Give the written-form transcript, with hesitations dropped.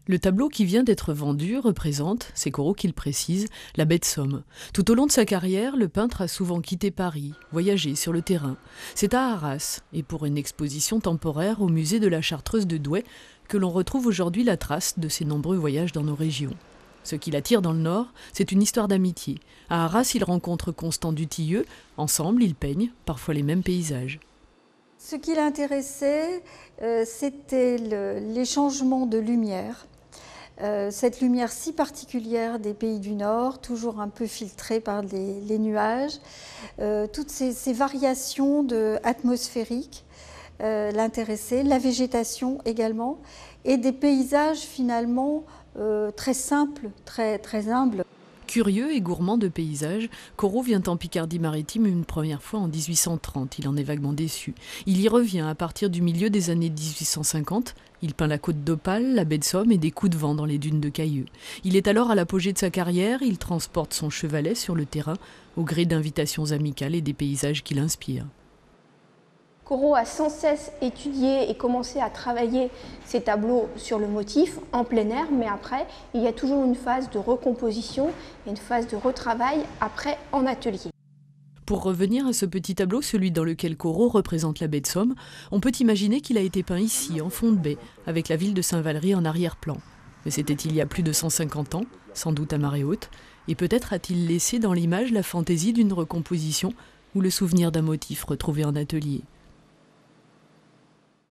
Le tableau qui vient d'être vendu représente, c'est Corot qui le précise, la baie de Somme. Tout au long de sa carrière, le peintre a souvent quitté Paris, voyagé sur le terrain. C'est à Arras, et pour une exposition temporaire au musée de la Chartreuse de Douai, que l'on retrouve aujourd'hui la trace de ses nombreux voyages dans nos régions. Ce qui l'attire dans le Nord, c'est une histoire d'amitié. À Arras, il rencontre Constant Dutilleux. Ensemble, ils peignent parfois les mêmes paysages. Ce qui l'intéressait, c'était les changements de lumière. Cette lumière si particulière des pays du Nord, toujours un peu filtrée par les nuages, toutes ces variations atmosphériques l'intéressaient, la végétation également, et des paysages finalement très simples, très humbles. Curieux et gourmand de paysages, Corot vient en Picardie-Maritime une première fois en 1830. Il en est vaguement déçu. Il y revient à partir du milieu des années 1850. Il peint la côte d'Opale, la baie de Somme et des coups de vent dans les dunes de Cailleux. Il est alors à l'apogée de sa carrière. Il transporte son chevalet sur le terrain au gré d'invitations amicales et des paysages qui l'inspirent. Corot a sans cesse étudié et commencé à travailler ses tableaux sur le motif en plein air, mais après, il y a toujours une phase de recomposition et une phase de retravail après en atelier. Pour revenir à ce petit tableau, celui dans lequel Corot représente la baie de Somme, on peut imaginer qu'il a été peint ici, en fond de baie, avec la ville de Saint-Valery en arrière-plan. Mais c'était il y a plus de 150 ans, sans doute à marée haute, et peut-être a-t-il laissé dans l'image la fantaisie d'une recomposition ou le souvenir d'un motif retrouvé en atelier.